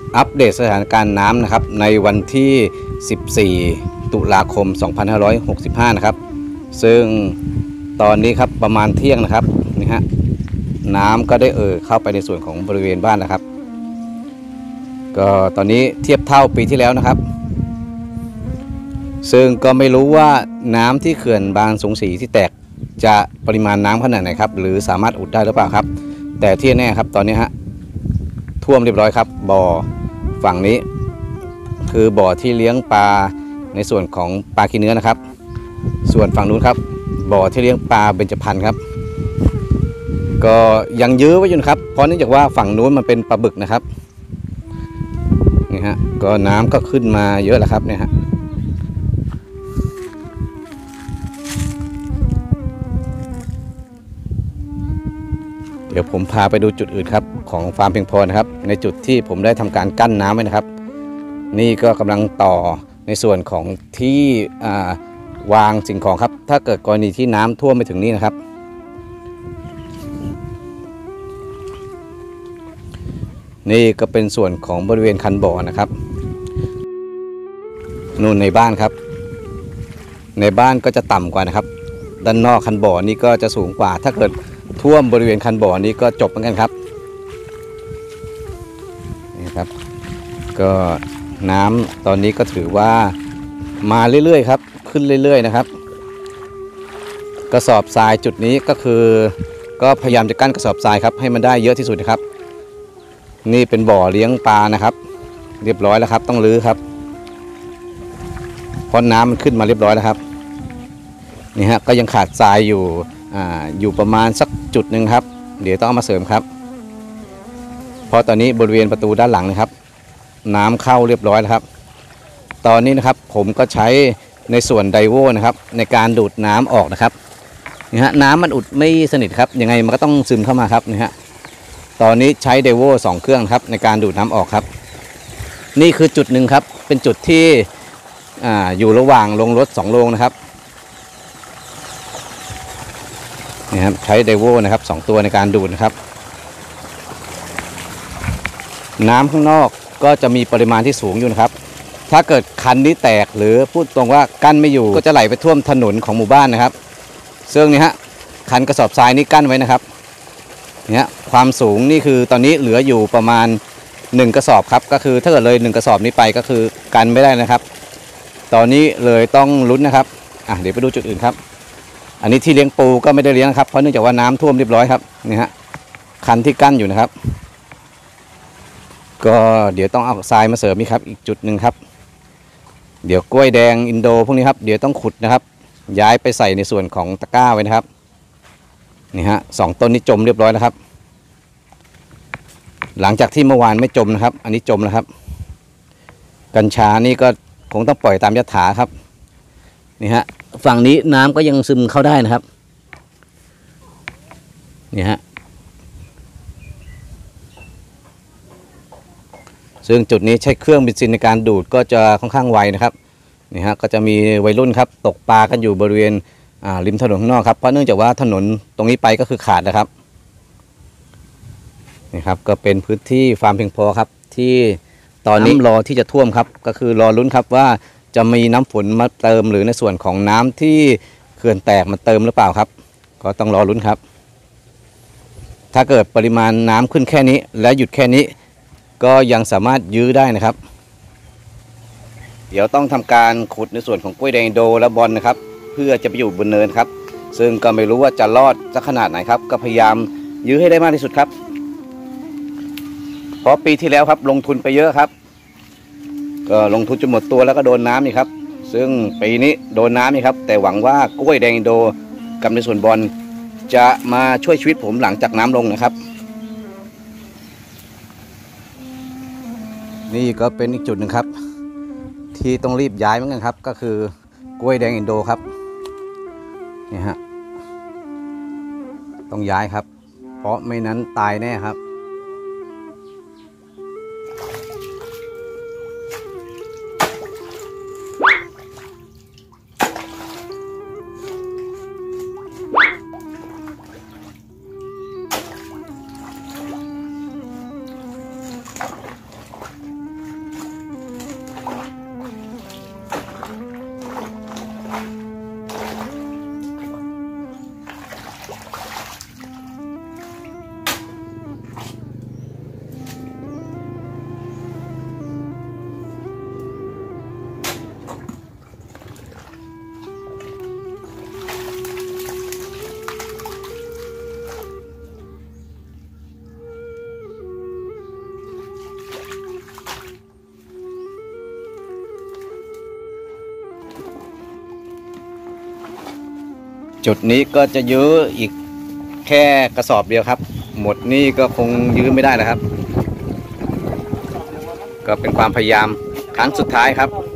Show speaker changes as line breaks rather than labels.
อัปเดตสถานการณ์น้ำนะครับในวันที่ 14 ตุลาคม 2565 นะครับซึ่งตอนนี้ครับประมาณเที่ยงนะครับนี่ฮะน้ำก็ได้เข้าไปในส่วนของบริเวณบ้านนะครับก็ตอนนี้เทียบเท่าปีที่แล้วนะครับซึ่งก็ไม่รู้ว่าน้ำที่เขื่อนบางสงสีที่แตกจะปริมาณน้ำขนาดไหนครับหรือสามารถอุดได้หรือเปล่าครับแต่ที่แน่ครับตอนนี้ฮะท่วมเรียบร้อยครับบ่อฝั่งนี้คือบ่อที่เลี้ยงปลาในส่วนของปลาขี้เนื้อนะครับส่วนฝั่งนู้นครับบ่อที่เลี้ยงปลาเบญจพรรณครับก็ยังยื้อไว้อยู่นะครับเพราะเนื่องจากว่าฝั่งนู้นมันเป็นปลาบึกนะครับนี่ฮะก็น้ำก็ขึ้นมาเยอะแล้วครับเนี่ยฮะเดี๋ยวผมพาไปดูจุดอื่นครับของฟาร์มเพียงพอนะครับในจุดที่ผมได้ทำการกั้นน้ำไว้นะครับนี่ก็กำลังต่อในส่วนของที่วางสิ่งของครับถ้าเกิดกรณีที่น้ำท่วมไปถึงนี่นะครับนี่ก็เป็นส่วนของบริเวณคันบ่อนะครับนู่นในบ้านครับในบ้านก็จะต่ำกว่านะครับด้านนอกคันบ่อนี้ก็จะสูงกว่าถ้าเกิดท่วมบริเวณคันบ่อนี้ก็จบเหมือนกันครับนี่ครับก็น้ำตอนนี้ก็ถือว่ามาเรื่อยๆครับขึ้นเรื่อยๆนะครับกระสอบทรายจุดนี้ก็คือก็พยายามจะกั้นกระสอบทรายครับให้มันได้เยอะที่สุดนะครับนี่เป็นบ่อเลี้ยงปลานะครับเรียบร้อยแล้วครับต้องรื้อครับเพราะน้ำมันขึ้นมาเรียบร้อยแล้วครับนี่ฮะก็ยังขาดทรายอยู่ประมาณสักจุดหนึ่งครับเดี๋ยวต้องเอามาเสริมครับเพราะตอนนี้บริเวณประตูด้านหลังนะครับน้ำเข้าเรียบร้อยแล้วครับตอนนี้นะครับผมก็ใช้ในส่วนไดโวนะครับในการดูดน้ำออกนะครับนี่ฮะน้ำมันอุดไม่สนิทครับยังไงมันก็ต้องซึมเข้ามาครับนี่ฮะตอนนี้ใช้ไดโว2 เครื่องครับในการดูดน้ำออกครับนี่คือจุดหนึ่งครับเป็นจุดที่อยู่ระหว่างลงรถ2 โรงนะครับนี่ครับใช้ไดโวนะครับ2 ตัวในการดูดนะครับน้ำข้างนอกก็จะมีปริมาณที่สูงอยู่นะครับถ้าเกิดคันนี้แตกหรือพูดตรงว่ากั้นไม่อยู่ก็จะไหลไปท่วมถนนของหมู่บ้านนะครับซึ่งนี่ฮะคันกระสอบทรายนี้กั้นไว้นะครับเนี่ยความสูงนี่คือตอนนี้เหลืออยู่ประมาณ1 กระสอบครับก็คือถ้าเกิดเลย1 กระสอบนี้ไปก็คือกันไม่ได้นะครับตอนนี้เลยต้องลุ้นนะครับเดี๋ยวไปดูจุดอื่นครับอันนี้ที่เลี้ยงปูก็ไม่ได้เลี้ยงครับเพราะเนื่องจากว่าน้ำท่วมเรียบร้อยครับนี่ฮะคันที่กั้นอยู่นะครับก็เดี๋ยวต้องเอาทรายมาเสริมนี่ครับอีกจุดหนึ่งครับเดี๋ยวกล้วยแดงอินโดพวกนี้ครับเดี๋ยวต้องขุดนะครับย้ายไปใส่ในส่วนของตะกร้าไว้นะครับนี่ฮะ2 ต้นนี้จมเรียบร้อยแล้วครับหลังจากที่เมื่อวานไม่จมนะครับอันนี้จมแล้วครับกัญชานี่ก็คงต้องปล่อยตามยถาครับนี่ฮะฝั่งนี้น้ำก็ยังซึมเข้าได้นะครับนี่ฮะซึ่งจุดนี้ใช้เครื่องเบนซินในการดูดก็จะค่อนข้างไวนะครับนี่ฮะก็จะมีวัยรุ่นครับตกปลากันอยู่บริเวณริมถนนข้างนอกครับเพราะเนื่องจากว่าถนนตรงนี้ไปก็คือขาดนะครับนี่ครับก็เป็นพื้นที่ฟาร์มเพียงพอครับที่ตอนนี้รอที่จะท่วมครับก็คือรอลุ้นครับว่าจะมีน้ำฝนมาเติมหรือในส่วนของน้ำที่เขื่อนแตกมาเติมหรือเปล่าครับก็ต้องรอลุ้นครับถ้าเกิดปริมาณน้ำขึ้นแค่นี้และหยุดแค่นี้ก็ยังสามารถยื้อได้นะครับเดี๋ยวต้องทำการขุดในส่วนของกล้วยแดงอินโดและบอลนะครับเพื่อจะไปอยู่บนเนินครับซึ่งก็ไม่รู้ว่าจะรอดสักขนาดไหนครับก็พยายามยื้อให้ได้มากที่สุดครับเพราะปีที่แล้วครับลงทุนไปเยอะครับก็ลงทุนจนหมดตัวแล้วก็โดนน้ำนี่ครับซึ่งปีนี้โดนน้ำนี่ครับแต่หวังว่ากล้วยแดงอินโดกับในส่วนบอลจะมาช่วยชีวิตผมหลังจากน้ำลงนะครับนี่ก็เป็นอีกจุดหนึ่งครับที่ต้องรีบย้ายเหมือนกันครับก็คือกล้วยแดงอินโดครับนี่ฮะต้องย้ายครับเพราะไม่นั้นตายแน่ครับ
น
จุดนี้ก็จะยื้ออีกแค่กระสอบเดียวครับ หมดนี่ก็คงยื้อไม่ได้แล้วครับ ก็เป็นความพยายามครั้งสุดท้ายครับ